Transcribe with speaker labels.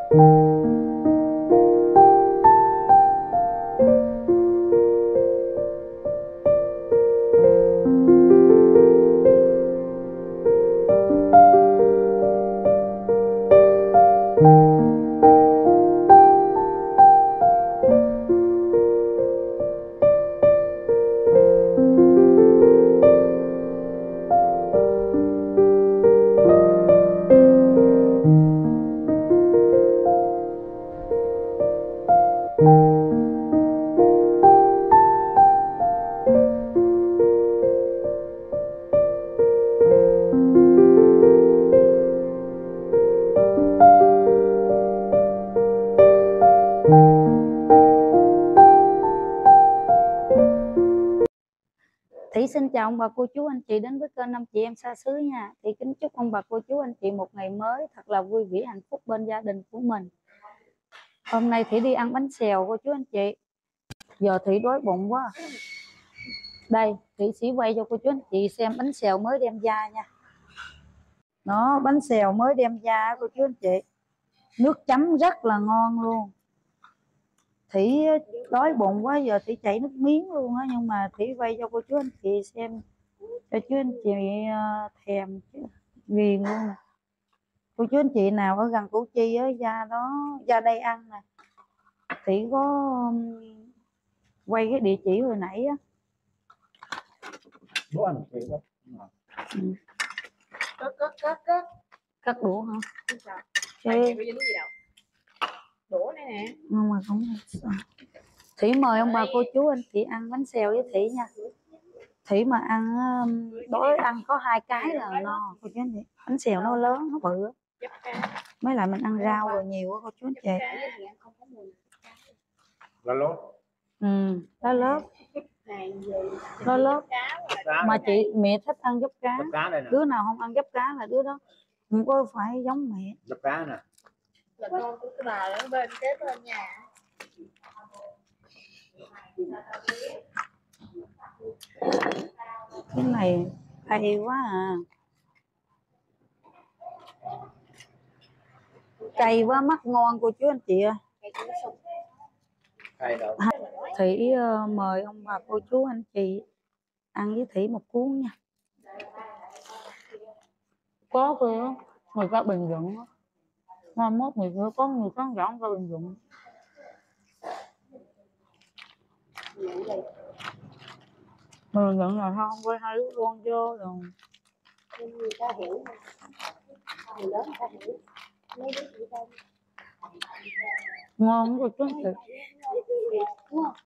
Speaker 1: Thủy xin chào ông bà cô chú anh chị đến với kênh Năm Chị Em Xa Xứ nha. Thì kính chúc ông bà cô chú anh chị một ngày mới thật là vui vẻ hạnh phúc bên gia đình của mình. Hôm nay Thủy đi ăn bánh xèo cô chú anh chị. Giờ Thủy đói bụng quá. Đây Thủy sẽ quay cho cô chú anh chị xem bánh xèo mới đem ra nha. Đó, bánh xèo mới đem ra cô chú anh chị. Nước chấm rất là ngon luôn. Thủy đói bụng quá, giờ Thủy chảy nước miếng luôn á, nhưng mà Thủy quay cho cô chú anh chị xem cho chú anh chị thèm chứ ghiền luôn nè. Cô chú anh chị nào ở gần Củ Chi á, ra đây ăn nè. Thủy có quay cái địa chỉ hồi nãy á.
Speaker 2: Bố ăn chị đó.
Speaker 1: Cắt đũa hả?
Speaker 3: Chứ đũa này nè.
Speaker 1: Nhưng mà cũng Thủy mời ông bà cô chú anh chị ăn bánh xèo với Thủy nha. Thủy mà ăn đói ăn có 2 cái là no cô chú anh chị. Bánh xèo nó lớn nó bự, mấy lại mình ăn rau rồi nhiều quá cô chú anh chị.
Speaker 2: Lá lốt.
Speaker 1: Lá lốt. Lá lốt. Mà chị mẹ thích ăn giáp cá. Đứa nào không ăn giáp cá là đứa đó không có phải giống mẹ.
Speaker 2: Giáp cá nè.
Speaker 3: Là con của cái bà ở bên kế bên nhà.
Speaker 1: Cái này hay quá à. Cay quá mắt ngon cô chú anh chị ơi. Thủy mời ông bà cô chú anh chị ăn với Thủy một cuốn nha. Có kìa, người ta bình luận á. Mai mốt người ta có người khán giả người ta bình luận. Mình nhận là không quay hai đứa con vô rồi.
Speaker 3: Người ta hiểu mà. Người lớn người ta hiểu. Mấy đứa người ta
Speaker 1: ngon cô chú anh chị.
Speaker 3: đúng không?